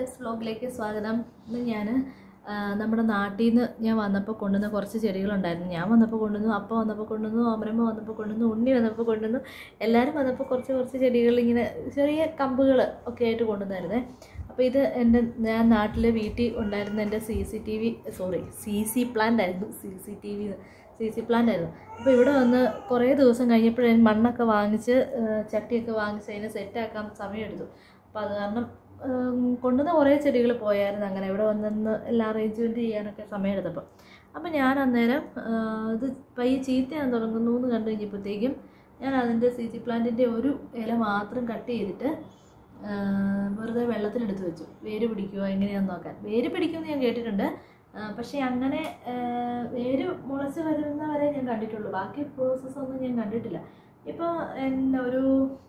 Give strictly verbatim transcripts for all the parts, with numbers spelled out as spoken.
Guys വ്ലോഗിലേക്ക് സ്വാഗതം. ഇന്ന് ഞാൻ നമ്മുടെ നാട്ടിൽ നിന്ന് ഞാൻ വന്നപ്പോൾ കൊണ്ടുവന്ന കുറച്ച് ചെടികളുണ്ടായിരുന്നു. ഞാൻ വന്നപ്പോൾ കൊണ്ടുവന്നു, അപ്പ വന്നപ്പോൾ കൊണ്ടുവന്നു, അമരമ്മ വന്നപ്പോൾ കൊണ്ടുവന്നു, ഉണ്ണി വന്നപ്പോൾ കൊണ്ടുവന്നു, എല്ലാവരും വന്നപ്പോൾ കുറച്ച് കുറച്ച് ചെടികൾ ഇങ്ങനെ ചെറിയ കമ്പുകൾ ഒക്കെ ആയിട്ട് കൊണ്ടുവന്നായിരുന്നേ. അപ്പോൾ ഇത് എൻ്റെ ഞാൻ നാട്ടിലെ വീട്ടിൽ ഉണ്ടായിരുന്ന എൻ്റെ C C T V sorry C C plant ആയിരുന്നു C C T V C C plant ആയിരുന്നു. അപ്പോൾ ഇവിടെ വന്ന് കുറേ ദിവസം കഴിഞ്ഞപ്പോഴേ മണ്ണൊക്കെ വാങ്ങിച്ച് ചട്ടിയൊക്കെ വാങ്ങിച്ച് അതിനെ സെറ്റാക്കാൻ സമയമെടുത്തു. അപ്പോൾ അത് കാരണം കൊണ്ടുവന്ന കുറേ ചെടികൾ പോയായിരുന്നു. അങ്ങനെ ഇവിടെ വന്നെന്ന് എല്ലാം അറേഞ്ച്മെൻറ്റ് ചെയ്യാനൊക്കെ സമയമെടുത്തപ്പോൾ അപ്പോൾ ഞാൻ അന്നേരം ഇത് പയ്യെ ചീത്തയാൻ തുടങ്ങുന്നു എന്ന് കണ്ടു കഴിഞ്ഞപ്പോഴത്തേക്കും ഞാൻ അതിൻ്റെ സി സി പ്ലാന്റിൻ്റെ ഒരു ഇല മാത്രം കട്ട് ചെയ്തിട്ട് വെറുതെ വെള്ളത്തിലെടുത്ത് വെച്ചു. വേര് പിടിക്കുമോ എങ്ങനെയാണെന്ന് നോക്കാൻ. വേര് പിടിക്കുമെന്ന് ഞാൻ കേട്ടിട്ടുണ്ട്, പക്ഷേ അങ്ങനെ വേര് മുളച്ച് വരുന്നവരെ ഞാൻ കണ്ടിട്ടുള്ളൂ. ബാക്കി പ്രോസസ്സൊന്നും ഞാൻ കണ്ടിട്ടില്ല. ഇപ്പോൾ എന്നെ ഒരു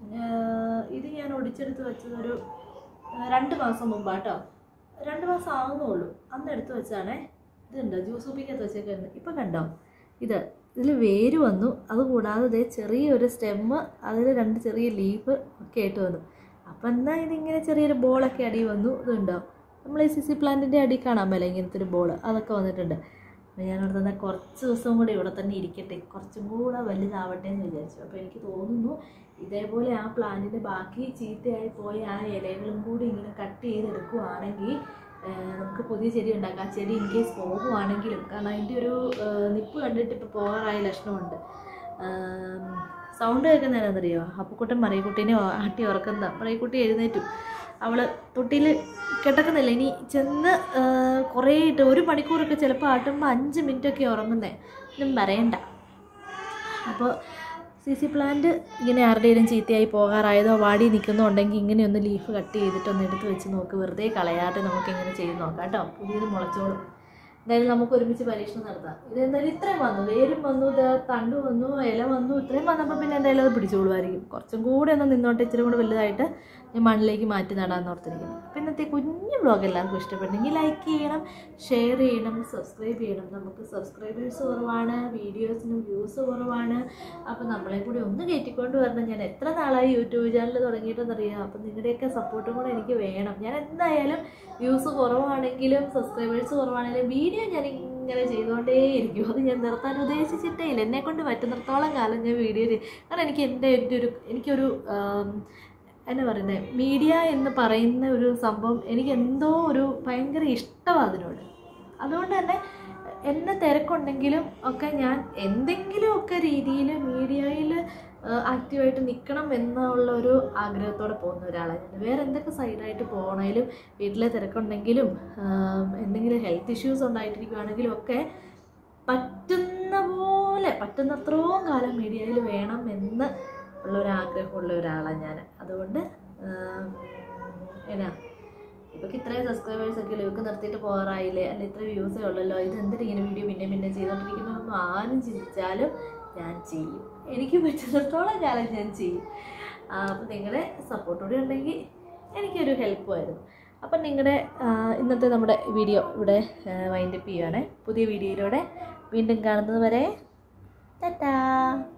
ഇത് ഞാൻ ഒടിച്ചെടുത്ത് വെച്ചതൊരു രണ്ട് മാസം മുമ്പാട്ടോ, രണ്ട് മാസം ആകുന്നുള്ളൂ. അന്ന് എടുത്ത് വെച്ചാണേ. ഇതുണ്ടോ ജ്യൂസ് കുപ്പിക്കകത്ത് വെച്ചേക്കുന്നത്. ഇപ്പം കണ്ടോ ഇത് ഇതിൽ വേര് വന്നു. അതുകൂടാതെ ഇതേ ചെറിയൊരു സ്റ്റെമ്മ്, അതിൽ രണ്ട് ചെറിയ ലീഫ് ഒക്കെ ആയിട്ട് വന്നു. അപ്പം എന്നാൽ ഇതിങ്ങനെ ചെറിയൊരു ബോളൊക്കെ അടി വന്നു. ഇതുണ്ടോ നമ്മൾ ഈ സി സി പ്ലാന്റിൻ്റെ അടി കാണാൻ മേലെ ഇങ്ങനത്തെ ഒരു ബോൾ അതൊക്കെ വന്നിട്ടുണ്ട്. അപ്പോൾ ഞാൻ അവിടെ തന്നെ കുറച്ച് ദിവസം കൂടി ഇവിടെ തന്നെ ഇരിക്കട്ടെ, കുറച്ചും കൂടെ വലുതാവട്ടെ എന്ന് വിചാരിച്ചു. അപ്പോൾ എനിക്ക് തോന്നുന്നു ഇതേപോലെ ആ പ്ലാന്റിൻ്റെ ബാക്കി ചീത്തയായി പോയി ആ ഇലകളും കൂടി ഇങ്ങനെ കട്ട് ചെയ്തെടുക്കുകയാണെങ്കിൽ നമുക്ക് പുതിയ ചെടി ഉണ്ടാക്കാം. ആ ചെടി ഇൻ കേസ് പോകുവാണെങ്കിലും, കാരണം അതിൻ്റെ ഒരു നിപ്പ് കണ്ടിട്ട് ഇപ്പോൾ പോകാറായ ലക്ഷണമുണ്ട്. സൗണ്ട് കേൾക്കുന്നതിനെന്നറിയോ, അപ്പുക്കുട്ടൻ മറിയക്കുട്ടീനെ ആട്ടി ഉറക്കുന്ന. മറിയക്കുട്ടി എഴുന്നേറ്റു. അവൾ തൊട്ടിയിൽ കിടക്കുന്നില്ല. ഇനി ചെന്ന് കുറേ ഇട്ട് ഒരു മണിക്കൂറൊക്കെ ചിലപ്പോൾ ആട്ടുമ്പോൾ അഞ്ച് മിനിറ്റൊക്കെ ഉറങ്ങുന്നേ, ഒന്നും പറയണ്ട. അപ്പോൾ സി സി പ്ലാന്റ് ഇങ്ങനെ ആരുടെയും ചീത്തയായി പോകാറായതോ വാടി നിൽക്കുന്നുണ്ടെങ്കിൽ ഇങ്ങനെയൊന്ന് ലീഫ് കട്ട് ചെയ്തിട്ടൊന്ന് എടുത്ത് വെച്ച് നോക്ക്. വെറുതെ കളയാതെ നമുക്കിങ്ങനെ ചെയ്ത് നോക്കാം കേട്ടോ. പുതിയത് മുളച്ചോളും. എന്തായാലും നമുക്ക് ഒരുമിച്ച് പരീക്ഷണം നടത്താം. ഇതെന്തായാലും ഇത്രയും വന്നു, വേരും വന്നു, ഇത് തണ്ട് വന്നു, ഇല വന്നു. ഇത്രയും വന്നപ്പോൾ പിന്നെ എന്തായാലും അത് പിടിച്ചോളുമായിരിക്കും. കുറച്ചും കൂടെ ഒന്ന് നിന്നോട്ടെ, ഇച്ചിരി കൂടെ വലുതായിട്ട് ഞാൻ മണ്ണിലേക്ക് മാറ്റി നടാമെന്ന് ഓർത്തിരിക്കുന്നു. അപ്പോൾ ഇന്നത്തെ കുഞ്ഞു വ്ലോഗ് എല്ലാവർക്കും ഇഷ്ടപ്പെട്ടെങ്കിൽ ലൈക്ക് ചെയ്യണം, ഷെയർ ചെയ്യണം, സബ്സ്ക്രൈബ് ചെയ്യണം. നമുക്ക് സബ്സ്ക്രൈബേഴ്സ് കുറവാണ്, വീഡിയോസിനും വ്യൂസ് കുറവാണ്. അപ്പോൾ നമ്മളെ കൂടി ഒന്ന് കയറ്റിക്കൊണ്ട് വരണം. ഞാൻ എത്ര നാളായി യൂട്യൂബ് ചാനൽ തുടങ്ങിയിട്ടെന്നറിയാം. അപ്പം നിങ്ങളുടെയൊക്കെ സപ്പോർട്ടും കൂടെ എനിക്ക് വേണം. ഞാൻ എന്തായാലും വ്യൂസ് കുറവാണെങ്കിലും സബ്സ്ക്രൈബേഴ്സ് കുറവാണെങ്കിലും വീഡിയോ ഞാൻ ഇങ്ങനെ ചെയ്തുകൊണ്ടേയിരിക്കും. അത് ഞാൻ നിർത്താൻ ഉദ്ദേശിച്ചിട്ടേ ഇല്ല. എന്നെക്കൊണ്ട് പറ്റുന്നിടത്തോളം കാലം ഞാൻ വീഡിയോ ചെയ്യും. കാരണം എനിക്ക് എൻ്റെ എൻ്റെ ഒരു എനിക്കൊരു എന്നാ പറയുന്നത്, മീഡിയ എന്ന് പറയുന്ന ഒരു സംഭവം എനിക്ക് എന്തോ ഒരു ഭയങ്കര ഇഷ്ടമാണ് അതിനോട്. അതുകൊണ്ട് തന്നെ എന്നെ തിരക്കുണ്ടെങ്കിലും ഒക്കെ ഞാൻ എന്തെങ്കിലുമൊക്കെ രീതിയിൽ മീഡിയയിൽ ആക്റ്റീവായിട്ട് നിൽക്കണം എന്നുള്ള ഒരു ആഗ്രഹത്തോടെ പോകുന്ന ഒരാളാണ് ഞാൻ. വേറെ എന്തൊക്കെ സൈഡായിട്ട് പോകണമെങ്കിലും വീട്ടിലെ തിരക്കുണ്ടെങ്കിലും എന്തെങ്കിലും ഹെൽത്ത് ഇഷ്യൂസ് ഉണ്ടായിട്ടിരിക്കുകയാണെങ്കിലും ഒക്കെ പറ്റുന്ന പോലെ പറ്റുന്നത്രയും കാലം മീഡിയയിൽ വേണം എന്ന് ഉള്ളൊരാഗ്രഹമുള്ള ഒരാളാണ് ഞാൻ. അതുകൊണ്ട് എന്നാ ഇപ്പം ഇത്രയും സബ്സ്ക്രൈബേഴ്സൊക്കെ ഇവർക്ക് നിർത്തിയിട്ട് പോകാറായില്ലേ, അല്ല ഇത്ര വ്യൂസേ ഉള്ളല്ലോ, ഇത് എന്തിട്ട് ഇങ്ങനെ വീഡിയോ പിന്നെ പിന്നെ ചെയ്തുകൊണ്ടിരിക്കുന്നതൊന്നും ആരും ചിന്തിച്ചാലും ഞാൻ ചെയ്യും. എനിക്ക് പറ്റുന്നിടത്തോളം കാലം ഞാൻ ചെയ്യും. അപ്പം നിങ്ങളുടെ സപ്പോർട്ടോടെ ഉണ്ടെങ്കിൽ എനിക്കൊരു ഹെൽപ്പുമായിരുന്നു. അപ്പം നിങ്ങളുടെ ഇന്നത്തെ നമ്മുടെ വീഡിയോ ഇവിടെ വൈൻഡപ്പ് ചെയ്യുകയാണേ. പുതിയ വീഡിയോയിലൂടെ വീണ്ടും കാണുന്നത് വരെ ടാറ്റാ.